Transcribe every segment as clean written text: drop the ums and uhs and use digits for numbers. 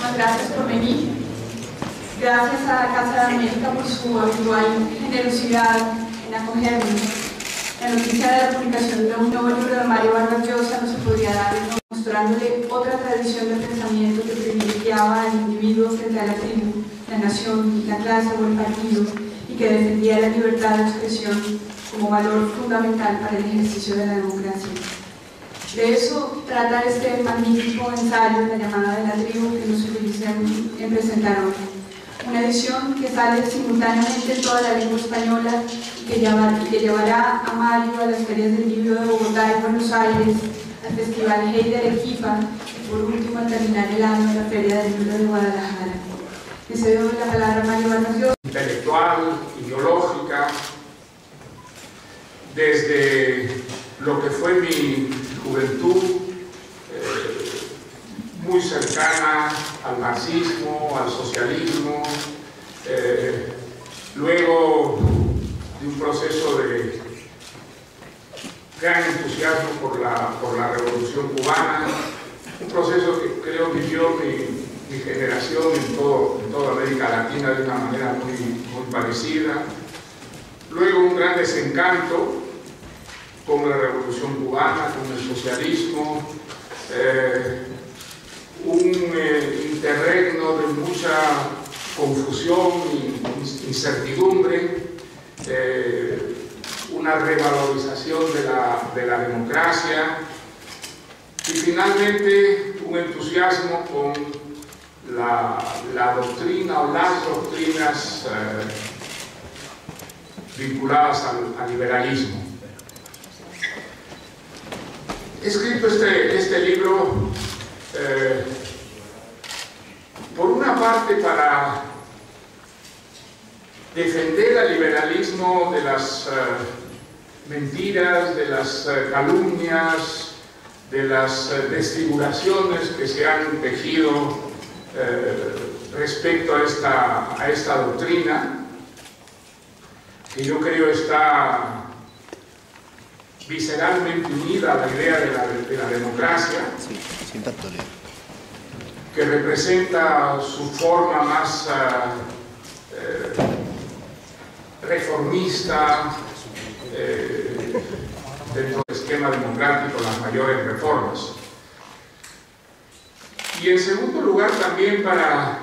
Muchísimas gracias por venir. Gracias a la Casa de América por su habitual generosidad en acogernos. La noticia de la publicación de un nuevo libro de Mario Vargas Llosa no se podría dar mostrándole otra tradición de pensamiento que privilegiaba al individuo frente a la tribu, la nación, la clase o el partido, y que defendía la libertad de expresión como valor fundamental para el ejercicio de la democracia. De eso trata este magnífico ensayo, La llamada de la tribu, que nos feliz en presentar hoy. Una edición que sale simultáneamente en toda la lengua española y que llevará a Mario a las ferias del libro de Bogotá y Buenos Aires, al Festival Hey de Arequipa y por último al terminar el año a la Feria del Libro de Guadalajara. Le cedo la palabra a Mario Vargas Llosa. Intelectual, ideológica, desde lo que fue mi juventud, muy cercana al marxismo, al socialismo, luego de un proceso de gran entusiasmo por la Revolución Cubana, un proceso que creo vivió mi generación en toda América Latina de una manera muy parecida. Luego un gran desencanto con la Revolución Cubana, con el socialismo, un interregno de mucha confusión e incertidumbre, una revalorización de la democracia y finalmente un entusiasmo con la doctrina o las doctrinas vinculadas al liberalismo. He escrito este libro por una parte para defender al liberalismo de las mentiras, de las calumnias, de las desfiguraciones que se han tejido respecto a esta doctrina, que yo creo está visceralmente unida a la idea de la democracia, que representa su forma más reformista dentro del esquema democrático, las mayores reformas. Y en segundo lugar también para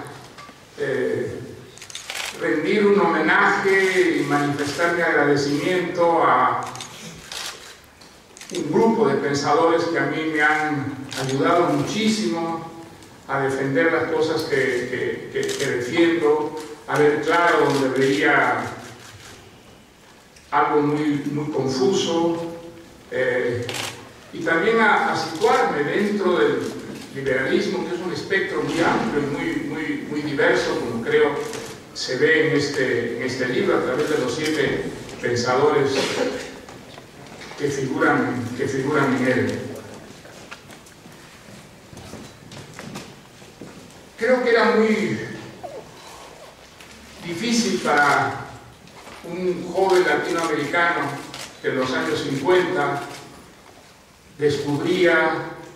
rendir un homenaje y manifestar mi agradecimiento a un grupo de pensadores que a mí me han ayudado muchísimo a defender las cosas que defiendo, a ver claro donde veía algo muy confuso, y también a situarme dentro del liberalismo, que es un espectro muy amplio y muy diverso, como creo se ve en este libro, a través de los 7 pensadores que figuran en él. Creo que era muy difícil para un joven latinoamericano que en los años 50 descubría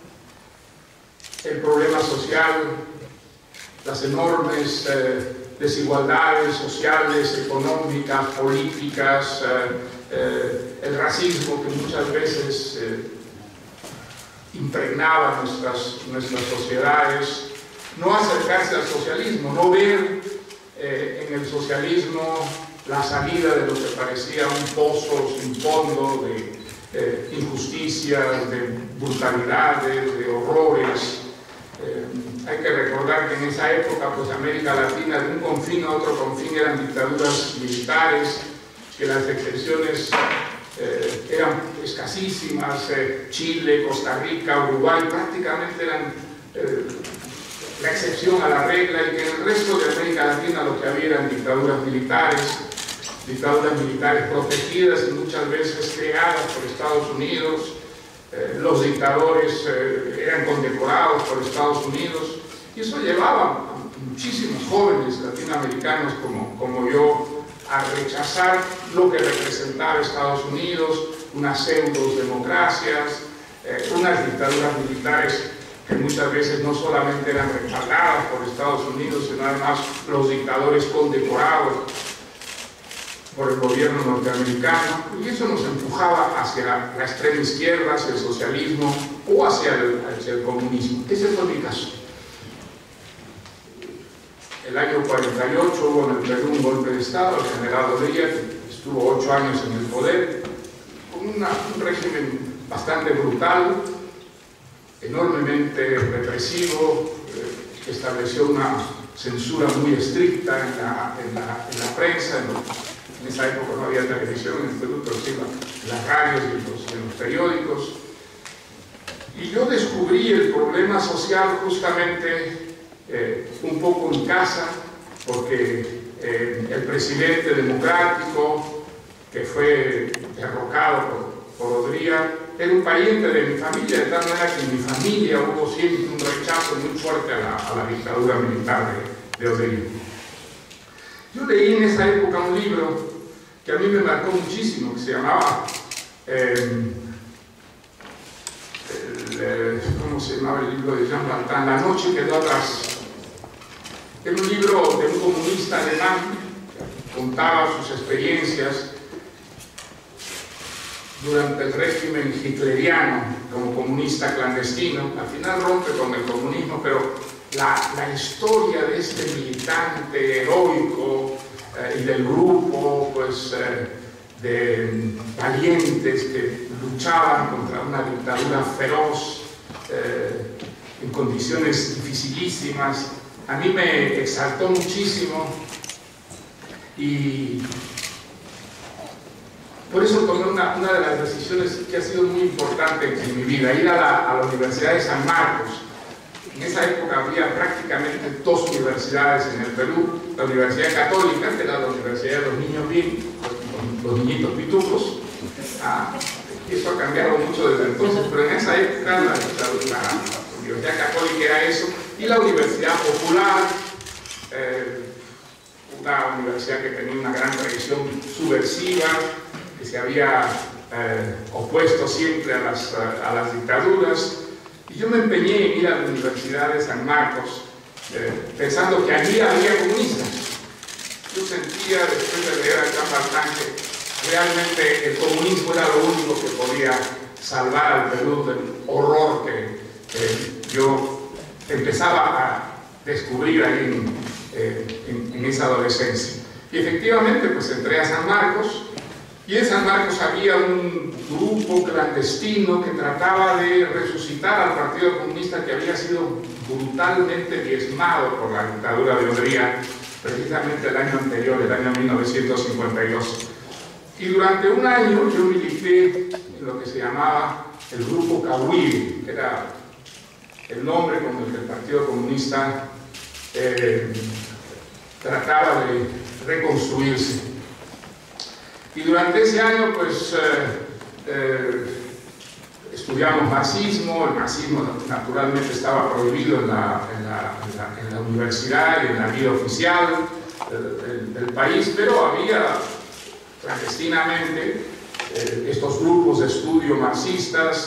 el problema social, las enormes desigualdades sociales, económicas, políticas, el racismo que muchas veces impregnaba nuestras sociedades, no acercarse al socialismo, no ver en el socialismo la salida de lo que parecía un pozo sin fondo de injusticias, de brutalidades, de horrores. Hay que recordar que en esa época, pues América Latina, de un confín a otro confín, eran dictaduras militares, que las excepciones eran escasísimas. Chile, Costa Rica, Uruguay prácticamente eran la excepción a la regla, y que en el resto de América Latina lo que había eran dictaduras militares protegidas y muchas veces creadas por Estados Unidos. Los dictadores eran condecorados por Estados Unidos, y eso llevaba a muchísimos jóvenes latinoamericanos como yo a rechazar lo que representaba Estados Unidos, unas pseudo-democracias, unas dictaduras militares que muchas veces no solamente eran respaldadas por Estados Unidos, sino además los dictadores condecorados por el gobierno norteamericano, y eso nos empujaba hacia la extrema izquierda, hacia el socialismo o hacia el comunismo. Ese fue mi caso. El año 48 hubo en el Perú un golpe de Estado, el general Odría estuvo 8 años en el poder, con un régimen bastante brutal, enormemente represivo, que estableció una censura muy estricta en la prensa. En esa época no había televisión en el Perú, pero sí en las radios y en los periódicos. Y yo descubrí el problema social justamente un poco en casa, porque el presidente democrático que fue derrocado por Odría era un pariente de mi familia, de tal manera que en mi familia hubo siempre un rechazo muy fuerte a la dictadura militar de Odría. Yo leí en esa época un libro que a mí me marcó muchísimo, que se llamaba ¿cómo se llamaba el libro de Jean Valjean? La noche quedó atrás. Era un libro de un comunista alemán que contaba sus experiencias durante el régimen hitleriano como comunista clandestino. Al final rompe con el comunismo, pero la historia de este militante heroico y del grupo pues, de valientes que luchaban contra una dictadura feroz en condiciones dificilísimas, a mí me exaltó muchísimo, y por eso tomé una de las decisiones que ha sido muy importante en mi vida, ir a la Universidad de San Marcos. En esa época había prácticamente 2 universidades en el Perú: la Universidad Católica, que era la Universidad de los niños bien, los niñitos pitujos. Eso ha cambiado mucho desde entonces, pero en esa época la Universidad Católica era eso, y la Universidad Popular, una universidad que tenía una gran tradición subversiva, que se había opuesto siempre a las dictaduras. Y yo me empeñé en ir a la Universidad de San Marcos, pensando que allí había comunistas. Yo sentía, después de leer a Jean Valjean, que realmente el comunismo era lo único que podía salvar al Perú del horror que yo empezaba a descubrir ahí en esa adolescencia. Y efectivamente, pues entré a San Marcos, y en San Marcos había un grupo clandestino que trataba de resucitar al Partido Comunista, que había sido brutalmente diezmado por la dictadura de Odría, precisamente el año anterior, el año 1952. Y durante un año yo milité en lo que se llamaba el Grupo Cahuil, que era el nombre con el que el Partido Comunista trataba de reconstruirse. Y durante ese año, pues, estudiamos marxismo. El marxismo naturalmente estaba prohibido en la universidad y en la vida oficial del país, pero había clandestinamente estos grupos de estudio marxistas.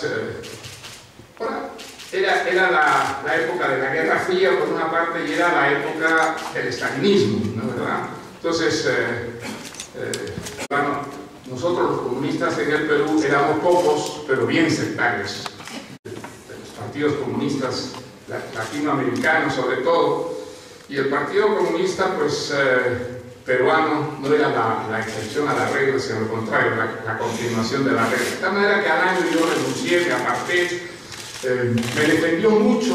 Era la época de la Guerra Fría por una parte, y era la época del estalinismo, ¿no? ¿Verdad? Entonces, bueno, nosotros los comunistas en el Perú éramos pocos, pero bien sectarios. De los partidos comunistas latinoamericanos sobre todo, y el Partido Comunista pues peruano no era la excepción a la regla, sino al contrario, la continuación de la regla. De tal manera que al año yo renuncié, me aparté. Me defendió mucho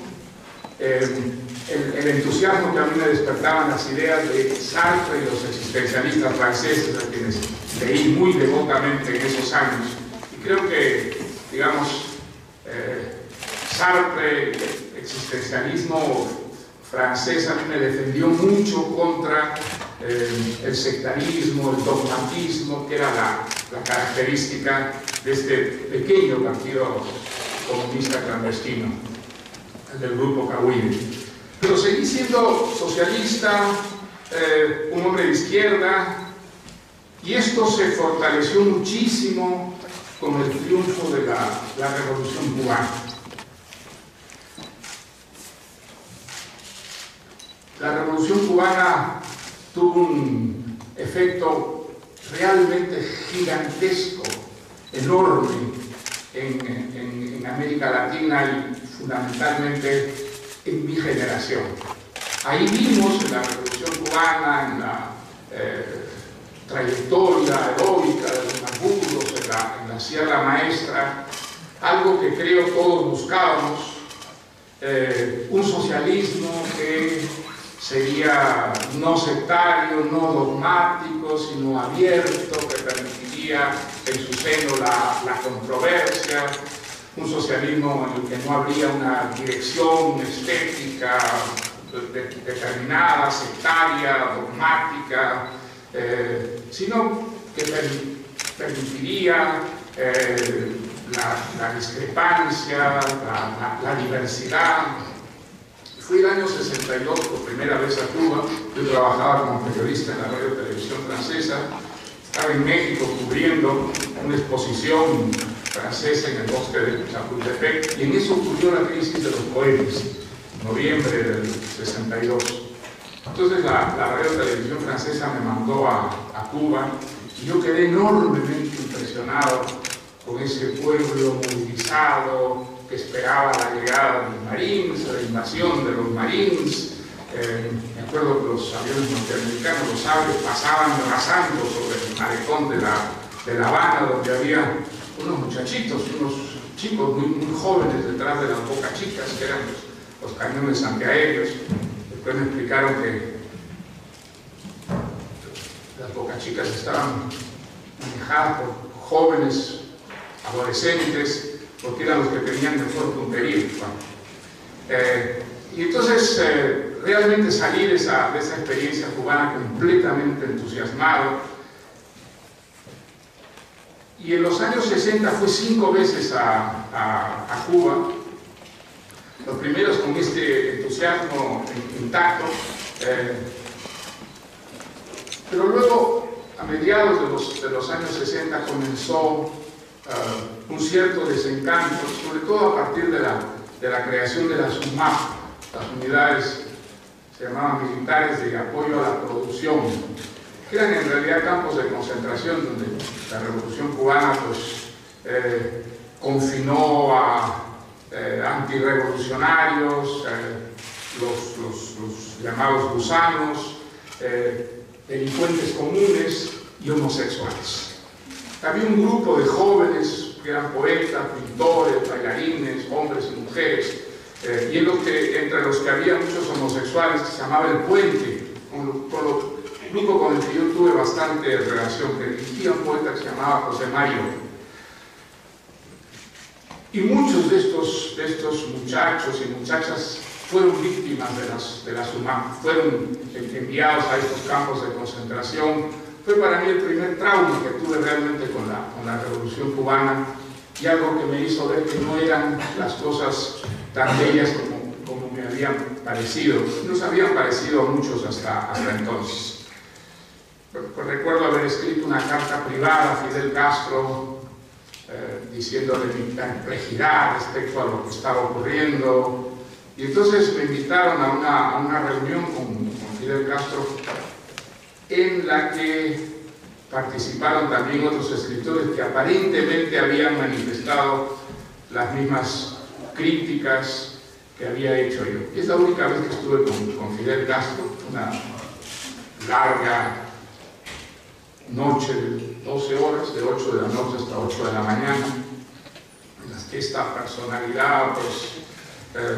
el entusiasmo que a mí me despertaban las ideas de Sartre y los existencialistas franceses, a quienes leí muy devotamente en esos años. Y creo que, digamos, Sartre, el existencialismo francés, a mí me defendió mucho contra el sectarismo, el dogmatismo, que era la característica de este pequeño partido comunista clandestino, el del Grupo Cahuil. Pero seguí siendo socialista, un hombre de izquierda, y esto se fortaleció muchísimo con el triunfo de la Revolución Cubana. Revolución Cubana tuvo un efecto realmente gigantesco, enorme en América Latina y fundamentalmente en mi generación. Ahí vimos en la Revolución Cubana, en la trayectoria heroica de los Macuros, en la Sierra Maestra, algo que creo todos buscábamos, un socialismo que sería no sectario, no dogmático, sino abierto, que permitiría en su seno la controversia, un socialismo en el que no habría una dirección estética determinada, sectaria, dogmática, sino que permitiría la discrepancia, la diversidad. Fui el año 62 por primera vez a Cuba. Yo trabajaba como periodista en la radio y televisión francesa. Estaba en México cubriendo una exposición francesa en el bosque de Chapultepec, y en eso ocurrió la crisis de los poemas, en noviembre del 62. Entonces la radio y televisión francesa me mandó a Cuba, y yo quedé enormemente impresionado con ese pueblo movilizado que esperaba la llegada de los Marines, la invasión de los Marines. Me acuerdo que los aviones norteamericanos, los Sabres, pasaban rasando sobre el malecón de La Habana, donde había unos muchachitos, unos chicos muy jóvenes detrás de las Boca Chicas, que eran los cañones antiaéreos. Después me explicaron que las Boca Chicas estaban manejadas por jóvenes adolescentes, porque eran los que tenían mejor puntería. Y entonces realmente salí de esa experiencia cubana completamente entusiasmado. Y en los años 60 fui 5 veces a Cuba, los primeros con este entusiasmo intacto, pero luego, a mediados de los años 60, comenzó un cierto desencanto, sobre todo a partir de la creación de las UMAP, las unidades, se llamaban militares de apoyo a la producción, que eran en realidad campos de concentración donde la Revolución Cubana confinó a antirrevolucionarios, los llamados gusanos, delincuentes comunes y homosexuales. Había un grupo de jóvenes que eran poetas, pintores, bailarines, hombres y mujeres, y entre los que había muchos homosexuales, que se llamaba El Puente, el grupo con el que yo tuve bastante relación, que dirigía un poeta que se llamaba José Mario. Y muchos de estos muchachos y muchachas fueron víctimas de las UMAP, fueron enviados a estos campos de concentración. Fue para mí el primer trauma que tuve realmente con la Revolución Cubana, y algo que me hizo ver que no eran las cosas tan bellas como me habían parecido. Nos habían parecido a muchos hasta entonces. Pues recuerdo haber escrito una carta privada a Fidel Castro diciéndole mi perplejidad respecto a lo que estaba ocurriendo, y entonces me invitaron a una reunión con Fidel Castro, en la que participaron también otros escritores que aparentemente habían manifestado las mismas críticas que había hecho yo. Y es la única vez que estuve con Fidel Castro, una larga noche de 12 horas, de 8 de la noche hasta 8 de la mañana, en las que esta personalidad, pues,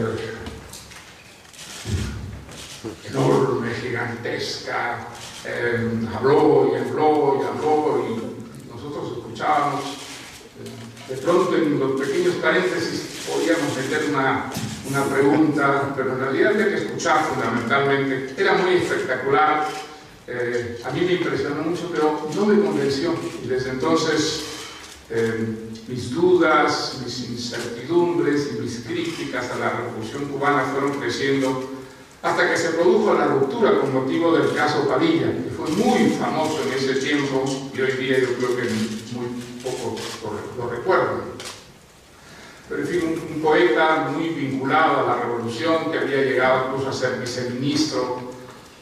enorme, gigantesca, habló y habló y habló, y nosotros escuchábamos. De pronto, en los pequeños paréntesis podíamos meter una pregunta, pero en realidad había que escuchar fundamentalmente. Era muy espectacular, a mí me impresionó mucho, pero no me convenció, y desde entonces mis dudas, mis incertidumbres y mis críticas a la Revolución Cubana fueron creciendo, hasta que se produjo la ruptura con motivo del caso Padilla, que fue muy famoso en ese tiempo, y hoy día yo creo que muy poco lo recuerdo. Pero en fin, un poeta muy vinculado a la revolución, que había llegado incluso a ser viceministro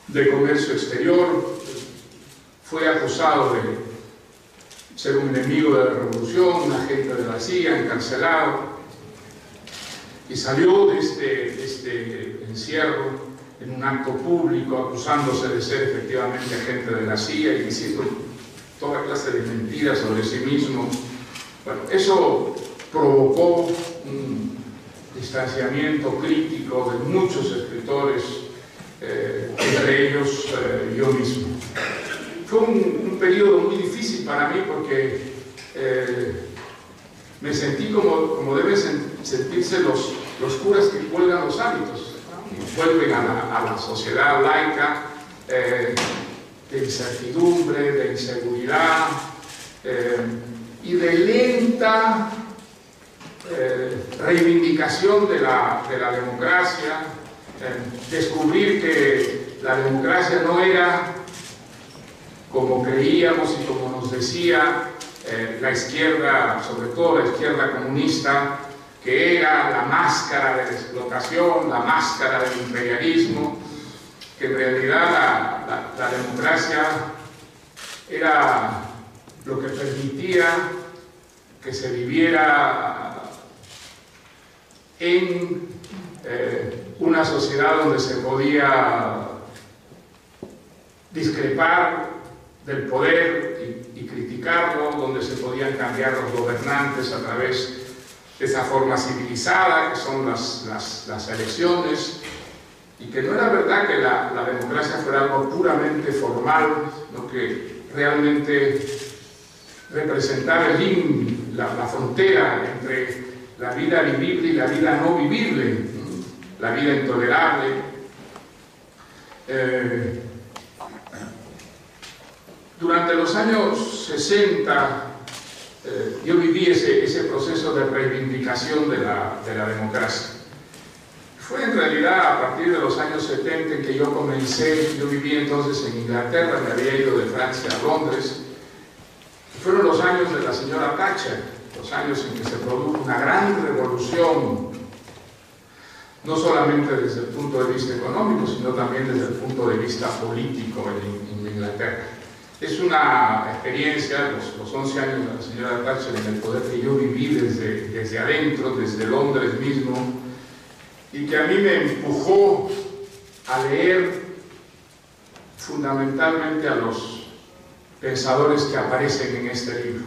de Comercio Exterior, fue acusado de ser un enemigo de la revolución, un agente de la CIA, encarcelado, y salió de este encierro en un acto público acusándose de ser efectivamente agente de la CIA y diciendo toda clase de mentiras sobre sí mismo. Bueno, eso provocó un distanciamiento crítico de muchos escritores, entre ellos yo mismo. Fue un periodo muy difícil para mí porque me sentí como deben sentirse los curas que cuelgan los hábitos, ¿no? Y vuelven a la sociedad laica, de incertidumbre, de inseguridad y de lenta reivindicación de la democracia, descubrir que la democracia no era como creíamos y como nos decía la izquierda, sobre todo la izquierda comunista, que era la máscara de la explotación, la máscara del imperialismo, que en realidad la democracia era lo que permitía que se viviera en una sociedad donde se podía discrepar del poder y criticarlo, donde se podían cambiar los gobernantes a través de esa forma civilizada que son las elecciones, y que no era verdad que la democracia fuera algo puramente formal, sino que realmente representaba la frontera entre la vida vivible y la vida no vivible, la vida intolerable. Durante los años 60 yo viví ese proceso de reivindicación de la democracia. Fue en realidad a partir de los años 70 en que yo comencé. Yo viví entonces en Inglaterra, me había ido de Francia a Londres. Fueron los años de la señora Thatcher, los años en que se produjo una gran revolución, no solamente desde el punto de vista económico, sino también desde el punto de vista político en Inglaterra. Es una experiencia, los 11 años de la señora Thatcher en el poder, que yo viví desde adentro, desde Londres mismo, y que a mí me empujó a leer fundamentalmente a los pensadores que aparecen en este libro.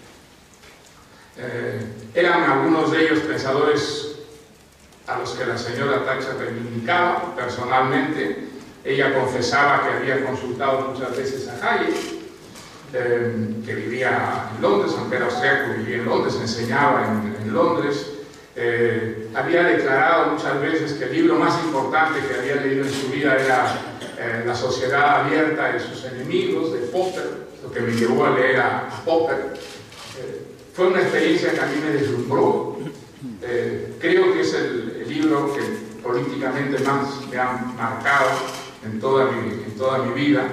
Eran algunos de ellos pensadores a los que la señora Thatcher reivindicaba personalmente. Ella confesaba que había consultado muchas veces a Hayek, que vivía en Londres, aunque era austriaco, vivía en Londres, enseñaba en Londres. Había declarado muchas veces que el libro más importante que había leído en su vida era La sociedad abierta y sus enemigos, de Popper, lo que me llevó a leer a Popper. Fue una experiencia que a mí me deslumbró. Creo que es el libro que políticamente más me ha marcado en toda mi vida.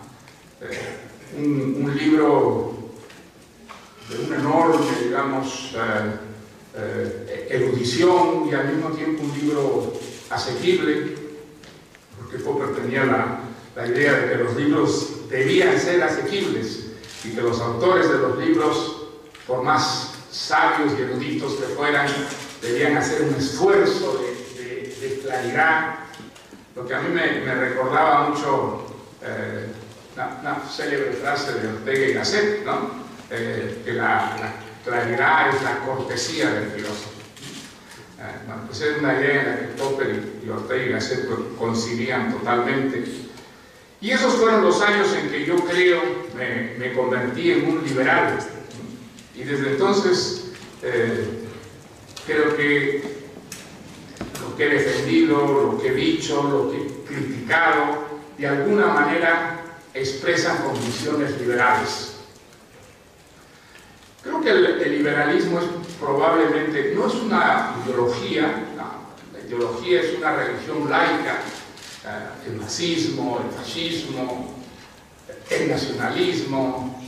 Un libro de una enorme, digamos, erudición, y al mismo tiempo un libro asequible, porque Popper tenía la idea de que los libros debían ser asequibles y que los autores de los libros, por más sabios y eruditos que fueran, debían hacer un esfuerzo de claridad. Lo que a mí me recordaba mucho una célebre frase de Ortega y Gasset, ¿no? Que la claridad es la cortesía del filósofo. Bueno, pues es una idea en la que Popper y Ortega y Gasset coincidían totalmente. Y esos fueron los años en que yo creo me convertí en un liberal. Y desde entonces creo que lo que he defendido, lo que he dicho, lo que he criticado, de alguna manera expresan convicciones liberales. Creo que el liberalismo es probablemente, no es una ideología, no, la ideología es una religión laica, el nazismo, el fascismo, el nacionalismo.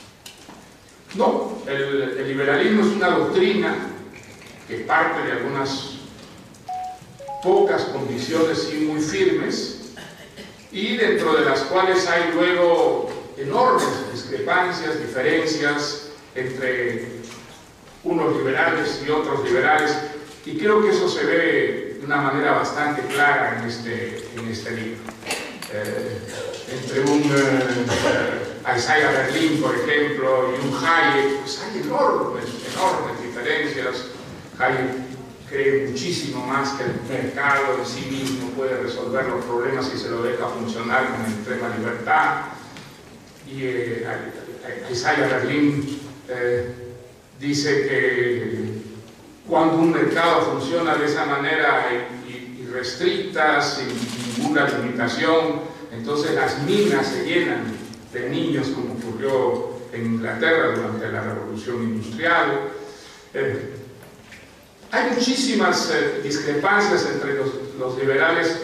No, el liberalismo es una doctrina que parte de algunas pocas convicciones y muy firmes, y dentro de las cuales hay luego enormes discrepancias, diferencias entre unos liberales y otros liberales, y creo que eso se ve de una manera bastante clara en este libro. Entre un Isaiah Berlin, por ejemplo, y un Hayek, pues hay enormes diferencias. Hayek cree muchísimo más que el mercado en sí mismo puede resolver los problemas si se lo deja funcionar con extrema libertad. Y Isaiah Berlin dice que cuando un mercado funciona de esa manera irrestricta, sin ninguna limitación, entonces las minas se llenan de niños, como ocurrió en Inglaterra durante la Revolución Industrial. Hay muchísimas discrepancias entre los liberales,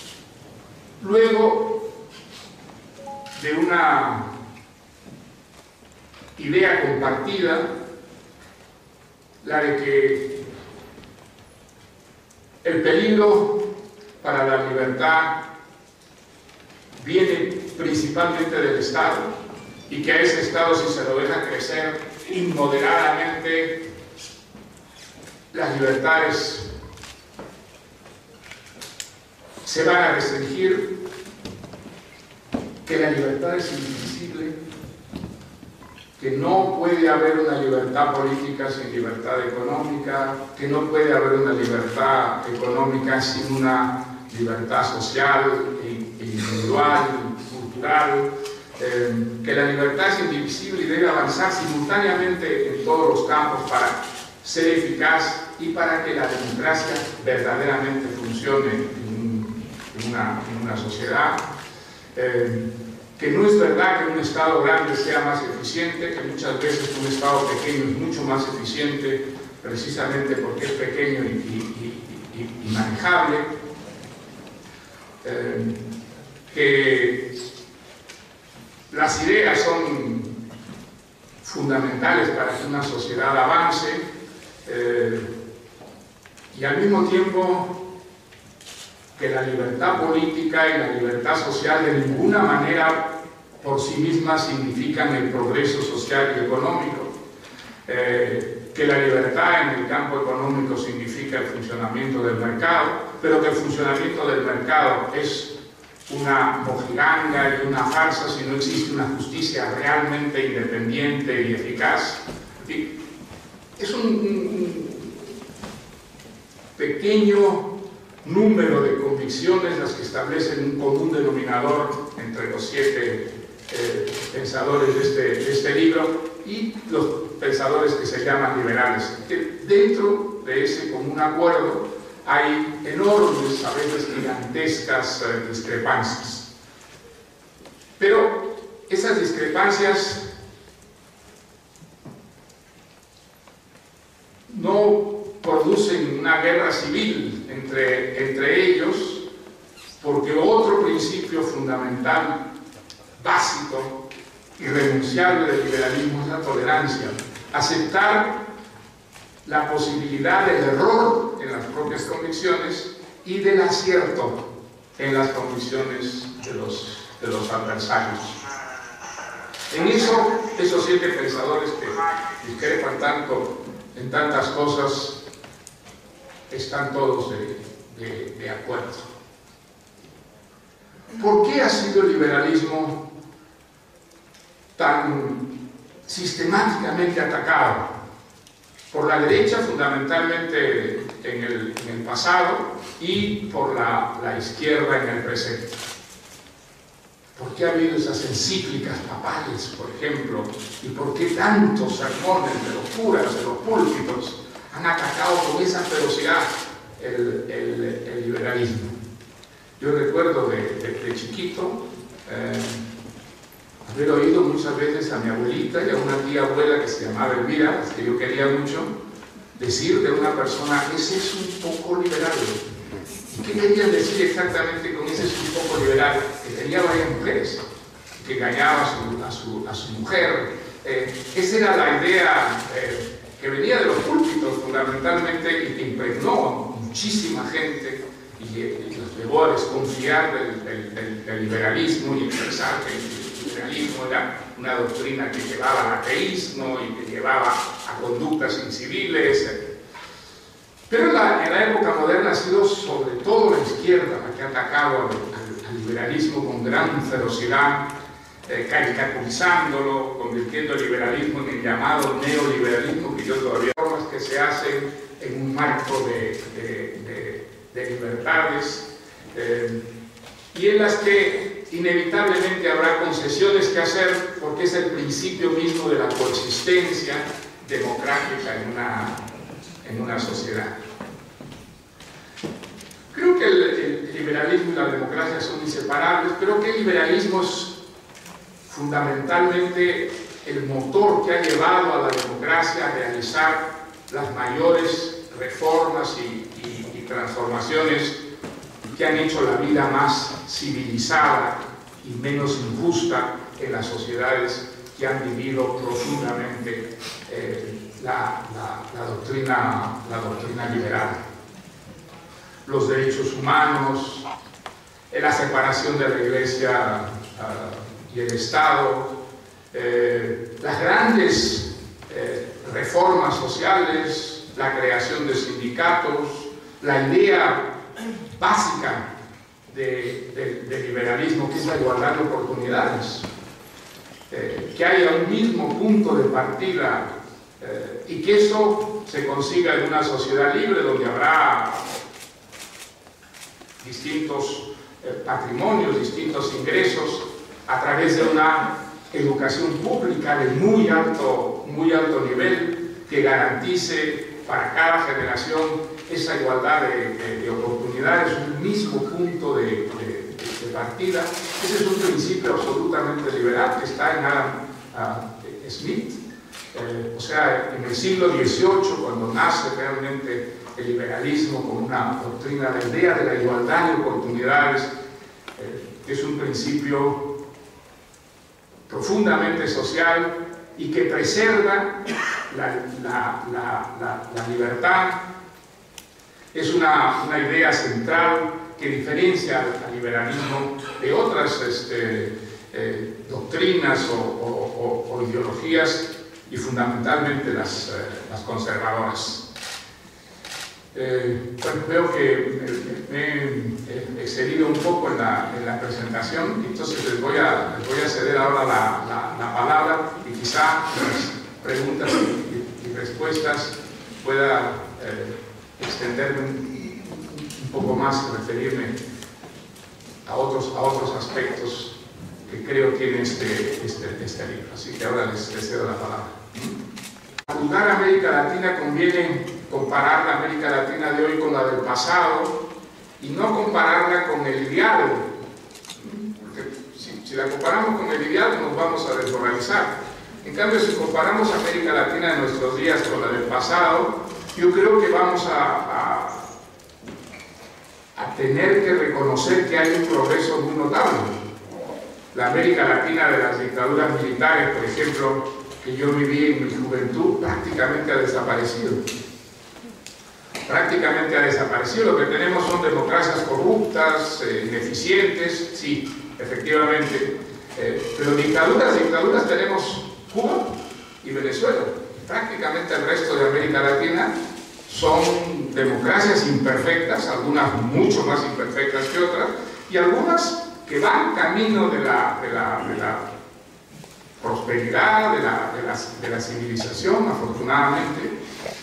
luego de una idea compartida, la de que el peligro para la libertad viene principalmente del Estado, y que a ese Estado, si se lo deja crecer inmoderadamente, las libertades se van a restringir, que la libertad es indivisible, que no puede haber una libertad política sin libertad económica, que no puede haber una libertad económica sin una libertad social, individual, cultural, que la libertad es indivisible y debe avanzar simultáneamente en todos los campos para ser eficaz y para que la democracia verdaderamente funcione en una sociedad. Que no es verdad que un Estado grande sea más eficiente, que muchas veces un Estado pequeño es mucho más eficiente precisamente porque es pequeño y manejable. Que las ideas son fundamentales para que una sociedad avance, y al mismo tiempo que la libertad política y la libertad social de ninguna manera por sí mismas significan el progreso social y económico, que la libertad en el campo económico significa el funcionamiento del mercado, pero que el funcionamiento del mercado es una mojiganga y una farsa si no existe una justicia realmente independiente y eficaz. Es un pequeño número de convicciones las que establecen un común denominador entre los 7 pensadores de este libro y los pensadores que se llaman liberales, que dentro de ese común acuerdo hay enormes, a veces gigantescas discrepancias. Pero esas discrepancias no producen una guerra civil entre ellos, porque otro principio fundamental, básico, irrenunciable del liberalismo es la tolerancia. Aceptar la posibilidad del error en las propias convicciones y del acierto en las convicciones de los adversarios. En eso, esos 7 pensadores que discrepan tanto en tantas cosas están todos de acuerdo. ¿Por qué ha sido el liberalismo tan sistemáticamente atacado? Por la derecha fundamentalmente en el pasado y por la izquierda en el presente. ¿Por qué ha habido esas encíclicas papales, por ejemplo? ¿Y por qué tantos sermones de los curas, de los púlpitos, han atacado con esa ferocidad el liberalismo? Yo recuerdo de chiquito haber oído muchas veces a mi abuelita y a una tía abuela que se llamaba Elvira, que yo quería mucho, decir de una persona: ese es un poco liberal. ¿Y qué querían decir exactamente con ese es un poco liberal? Que tenía varias mujeres, que engañaba a su mujer. Esa era la idea que venía de los púlpitos fundamentalmente y que impregnó a muchísima gente y los llevó a desconfiar del liberalismo y expresar que el liberalismo era una doctrina que llevaba al ateísmo y que llevaba a conductas inciviles. Pero en la época moderna ha sido sobre todo la izquierda la que ha atacado al liberalismo con gran ferocidad, caricaturizándolo, convirtiendo el liberalismo en el llamado neoliberalismo, que yo todavía formas que se hacen en un marco de libertades y en las que inevitablemente habrá concesiones que hacer, porque es el principio mismo de la coexistencia democrática en una sociedad. Creo que el liberalismo y la democracia son inseparables, pero que el liberalismo es fundamentalmente el motor que ha llevado a la democracia a realizar las mayores reformas y transformaciones que han hecho la vida más civilizada y menos injusta en las sociedades que han vivido profundamente la doctrina liberal. Los derechos humanos, la separación de la Iglesia y el Estado, las grandes reformas sociales, la creación de sindicatos, la idea básica del liberalismo, que es la igualdad de oportunidades, que haya un mismo punto de partida y que eso se consiga en una sociedad libre donde habrá distintos patrimonios, distintos ingresos a través de una educación pública de muy alto nivel que garantice para cada generación esa igualdad de oportunidades, un mismo punto de partida. Ese es un principio absolutamente liberal que está en Adam Smith. O sea, en el siglo XVIII, cuando nace realmente el liberalismo como una doctrina, la idea de la igualdad de oportunidades es un principio profundamente social y que preserva la libertad. Es una idea central que diferencia al liberalismo de otras doctrinas o ideologías, y fundamentalmente las conservadoras. Bueno, veo que me he excedido un poco en la presentación, entonces les voy a ceder ahora la palabra y quizá las preguntas y respuestas pueda extenderme un poco más y referirme a otros aspectos que creo tiene este libro. Así que ahora les cedo la palabra. Para juzgar a América Latina conviene comparar la América Latina de hoy con la del pasado y no compararla con el ideal, porque si la comparamos con el ideal nos vamos a desmoralizar. En cambio, si comparamos América Latina de nuestros días con la del pasado, yo creo que vamos a tener que reconocer que hay un progreso muy notable. La América Latina de las dictaduras militares, por ejemplo, que yo viví en mi juventud, prácticamente ha desaparecido. Prácticamente ha desaparecido. Lo que tenemos son democracias corruptas, ineficientes, sí, efectivamente. Pero dictaduras tenemos Cuba y Venezuela. Prácticamente el resto de América Latina son democracias imperfectas, algunas mucho más imperfectas que otras, y algunas que van camino de la prosperidad, de la civilización, afortunadamente.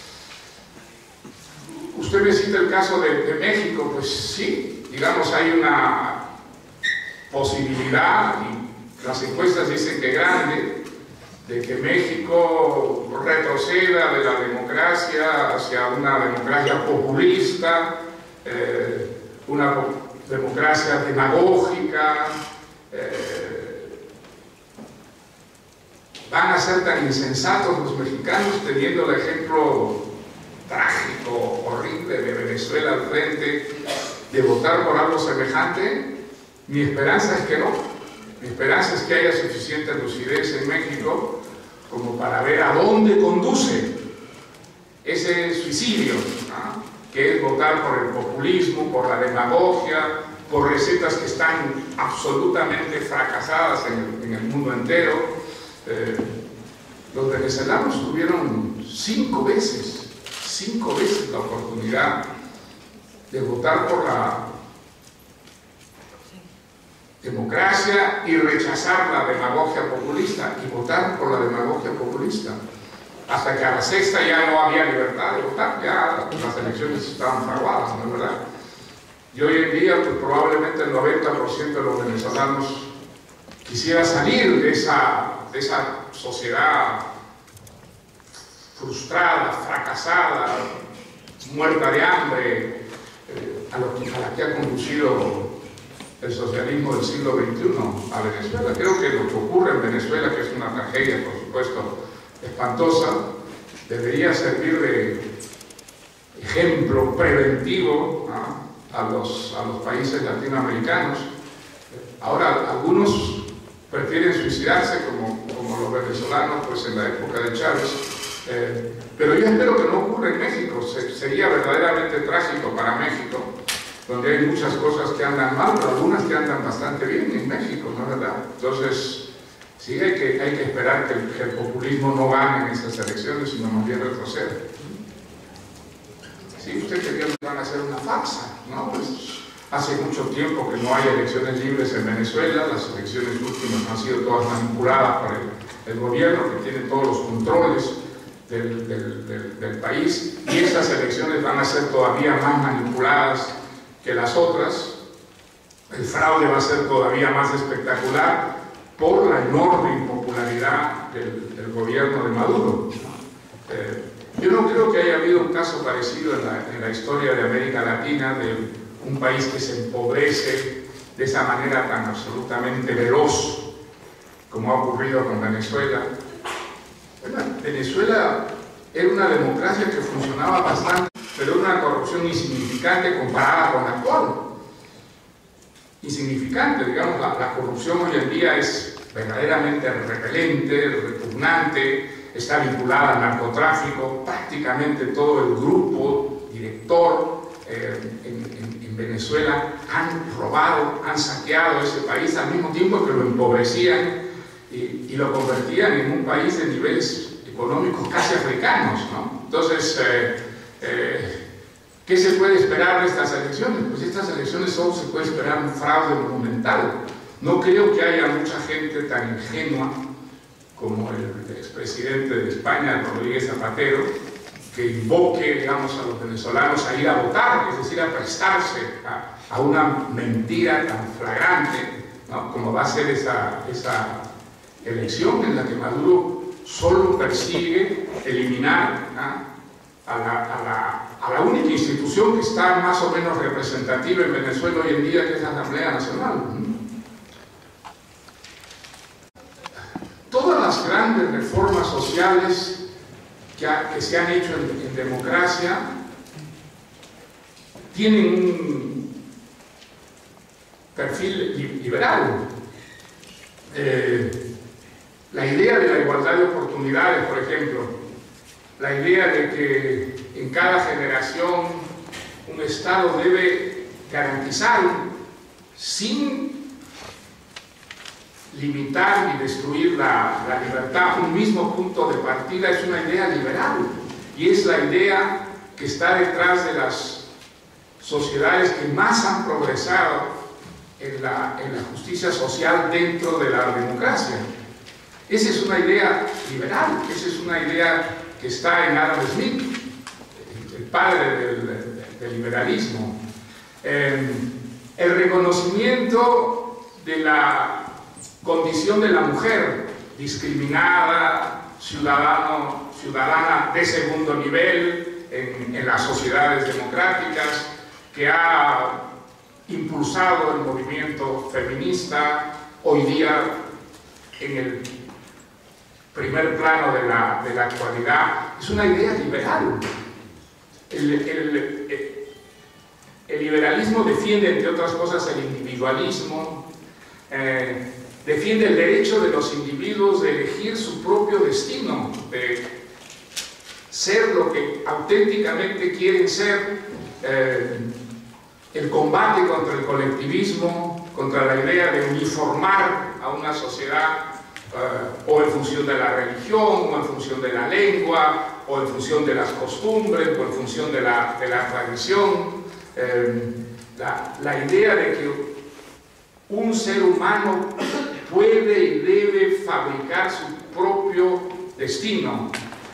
Usted me cita el caso de México, pues sí, digamos, hay una posibilidad, y las encuestas dicen que grande, de que México retroceda de la democracia hacia una democracia populista, una democracia demagógica. Van a ser tan insensatos los mexicanos, teniendo el ejemplo trágico, horrible de Venezuela al frente, de votar por algo semejante. Mi esperanza es que no. Mi esperanza es que haya suficiente lucidez en México como para ver a dónde conduce ese suicidio, ¿no?, que es votar por el populismo, por la demagogia, por recetas que están absolutamente fracasadas en el mundo entero. Los venezolanos tuvieron 5 veces la oportunidad de votar por la democracia y rechazar la demagogia populista, y votar por la demagogia populista. Hasta que a la 6ª ya no había libertad de votar, ya las elecciones estaban fraguadas, ¿no es verdad? Y hoy en día, pues, probablemente el 90% de los venezolanos quisiera salir de esa sociedad frustrada, fracasada, muerta de hambre, a la que ha conducido el socialismo del siglo XXI a Venezuela. Creo que lo que ocurre en Venezuela, que es una tragedia, por supuesto, espantosa, debería servir de ejemplo preventivo, ¿no?, a los países latinoamericanos. Ahora, algunos prefieren suicidarse, como los venezolanos, pues, en la época de Chávez, pero yo espero que no ocurra en México. Sería verdaderamente trágico para México, donde hay muchas cosas que andan mal, pero algunas que andan bastante bien en México, ¿no es verdad? Entonces, sí hay que esperar que el populismo no gane en esas elecciones, sino más bien retroceda. Sí, usted quería que van a hacer una farsa, ¿no? Pues hace mucho tiempo que no hay elecciones libres en Venezuela. Las elecciones últimas han sido todas manipuladas por el gobierno, que tiene todos los controles del país, y estas elecciones van a ser todavía más manipuladas que las otras. El fraude va a ser todavía más espectacular por la enorme impopularidad del gobierno de Maduro. Yo no creo que haya habido un caso parecido en la historia de América Latina, de un país que se empobrece de esa manera tan absolutamente veloz como ha ocurrido con Venezuela. Venezuela era una democracia que funcionaba bastante, pero era una corrupción insignificante comparada con la actual. Insignificante, digamos, la corrupción hoy en día es verdaderamente repelente, repugnante, está vinculada al narcotráfico. Prácticamente todo el grupo director en Venezuela han robado, han saqueado ese país, al mismo tiempo que lo empobrecían y lo convertían en un país de niveles económicos casi africanos, ¿no? Entonces, ¿qué se puede esperar de estas elecciones? Pues estas elecciones solo se puede esperar un fraude monumental. No creo que haya mucha gente tan ingenua como el expresidente de España, Rodríguez Zapatero, que invoque, digamos, a los venezolanos a ir a votar, es decir, a prestarse a una mentira tan flagrante, ¿no?, como va a ser esa elección en la que Maduro solo persigue eliminar, ¿no?, a la única institución que está más o menos representativa en Venezuela hoy en día, que es la Asamblea Nacional. Todas las grandes reformas sociales que se han hecho en democracia tienen un perfil liberal. La idea de la igualdad de oportunidades, por ejemplo, la idea de que en cada generación un Estado debe garantizar, sin limitar ni destruir la libertad, un mismo punto de partida, es una idea liberal, y es la idea que está detrás de las sociedades que más han progresado en la justicia social dentro de la democracia. Esa es una idea liberal, esa es una idea que está en Adam Smith, el padre del liberalismo. El reconocimiento de la condición de la mujer discriminada, ciudadana de segundo nivel en las sociedades democráticas, que ha impulsado el movimiento feminista hoy día en el primer plano de la actualidad. Es una idea liberal. El liberalismo defiende, entre otras cosas, el individualismo, defiende el derecho de los individuos de elegir su propio destino, de ser lo que auténticamente quieren ser, el combate contra el colectivismo, contra la idea de uniformar a una sociedad o en función de la religión, o en función de la lengua, o en función de las costumbres, o en función de la tradición. La idea de que un ser humano puede y debe fabricar su propio destino,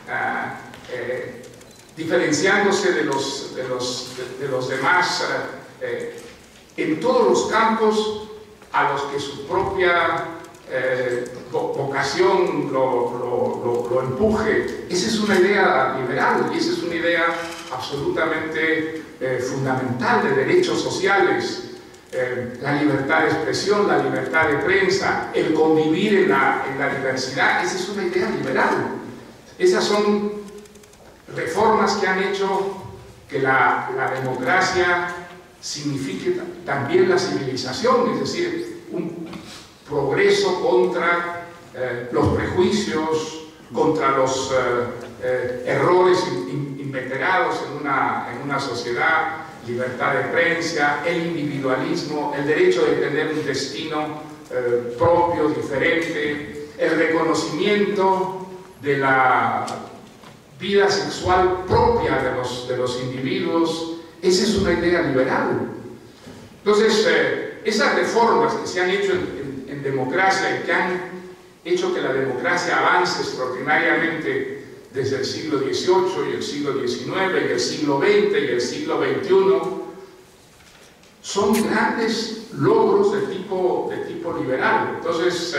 diferenciándose de los demás en todos los campos a los que su propia vocación lo empuje. Esa es una idea liberal y esa es una idea absolutamente fundamental de derechos sociales. La libertad de expresión, la libertad de prensa, el convivir en la diversidad, esa es una idea liberal. Esas son reformas que han hecho que la democracia signifique también la civilización, es decir, un progreso contra los prejuicios, contra los errores inveterados en una sociedad, libertad de prensa, el individualismo, el derecho de tener un destino propio, diferente, el reconocimiento de la vida sexual propia de los individuos. Esa es una idea liberal. Entonces, esas reformas que se han hecho en democracia y que han hecho que la democracia avance extraordinariamente desde el siglo XVIII y el siglo XIX y el siglo XX y el siglo XXI, son grandes logros de tipo liberal. Entonces,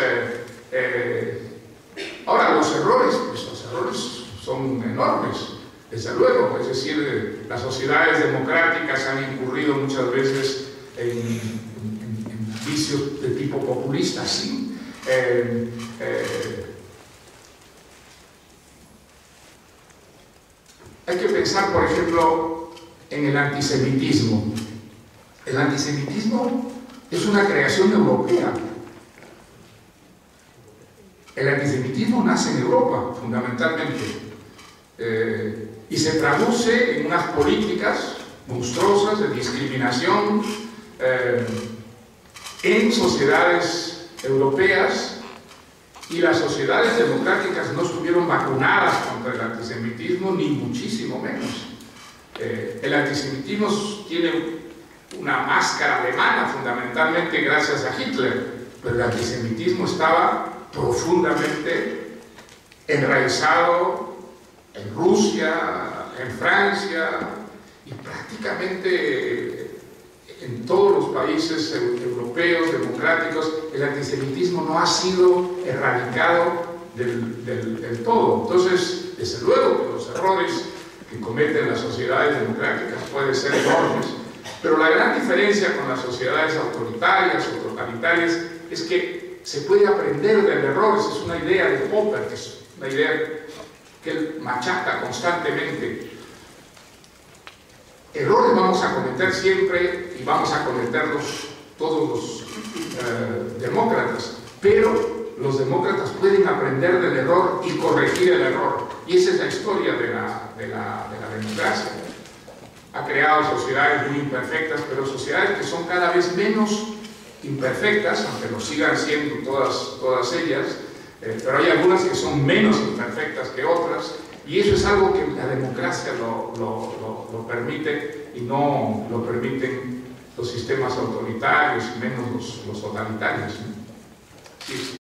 ahora los errores son enormes, desde luego. Es decir, las sociedades democráticas han incurrido muchas veces en vicios de tipo populista, sí. Hay que pensar, por ejemplo, en el antisemitismo. El antisemitismo es una creación europea. El antisemitismo nace en Europa, fundamentalmente, y se traduce en unas políticas monstruosas de discriminación en sociedades europeas, y las sociedades democráticas no estuvieron vacunadas contra el antisemitismo, ni muchísimo menos. El antisemitismo tiene una máscara alemana, fundamentalmente gracias a Hitler, pero el antisemitismo estaba profundamente enraizado en Rusia, en Francia y prácticamente en todos los países europeos, democráticos. El antisemitismo no ha sido erradicado del todo. Entonces, desde luego que los errores que cometen las sociedades democráticas pueden ser enormes, pero la gran diferencia con las sociedades autoritarias o totalitarias es que se puede aprender del error. Esa es una idea de Popper, que es una idea que él machaca constantemente. Errores vamos a cometer siempre y vamos a cometerlos todos los demócratas, pero los demócratas pueden aprender del error y corregir el error, y esa es la historia de la democracia. Ha creado sociedades muy imperfectas, pero sociedades que son cada vez menos imperfectas, aunque lo sigan siendo todas ellas, pero hay algunas que son menos imperfectas que otras, y eso es algo que la democracia lo permite, y no lo permiten los sistemas autoritarios y menos los totalitarios, ¿no? Sí.